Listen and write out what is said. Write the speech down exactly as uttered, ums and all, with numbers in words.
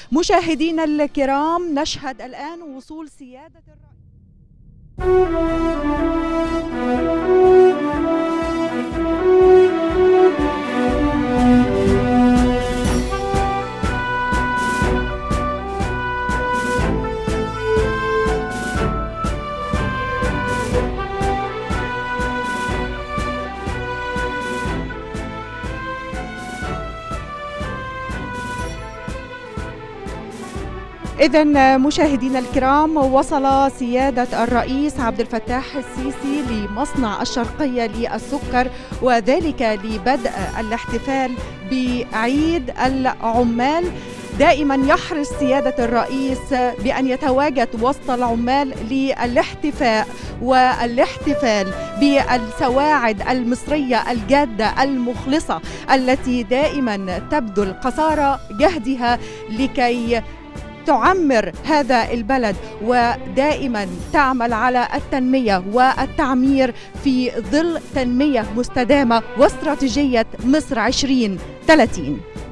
مشاهدينا الكرام، نشهد الآن وصول سيادة إذن مشاهدينا الكرام، وصل سيادة الرئيس عبد الفتاح السيسي لمصنع الشرقية للسكر، وذلك لبدء الاحتفال بعيد العمال. دائما يحرص سيادة الرئيس بأن يتواجد وسط العمال للاحتفاء والاحتفال بالسواعد المصرية الجادة المخلصة التي دائما تبذل قصارى جهدها لكي تعمر هذا البلد، ودائما تعمل على التنمية والتعمير في ظل تنمية مستدامة واستراتيجية مصر عشرين ثلاثين.